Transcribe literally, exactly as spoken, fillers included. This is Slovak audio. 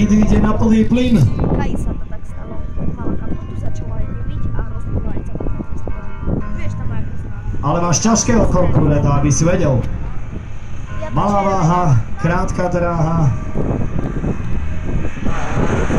kedy ide na plný plyn. Aj sa to tak stalo. Mala kapotu, začala aj vybiť a rozbila aj celá kapotu. Vieš, tam aj krásna. Ale máš ťažkého konkurenta, aby si vedel. Ja Malá váha, krátka dráha.